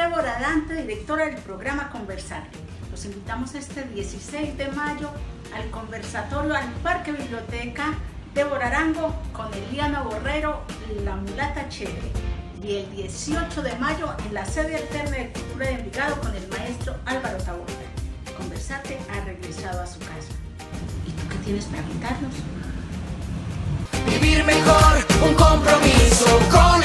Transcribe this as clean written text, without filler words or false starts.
Débora Dante, directora del programa Conversar. Los invitamos este 16 de mayo al conversatorio al Parque Biblioteca de Borarango con Eliana Borrero, La Mulata Chévere. Y el 18 de mayo en la sede alterna de Cultura de Envigado con el maestro Álvaro Taborda. Conversarte ha regresado a su casa. ¿Y tú qué tienes para pintarnos? Vivir mejor, un compromiso con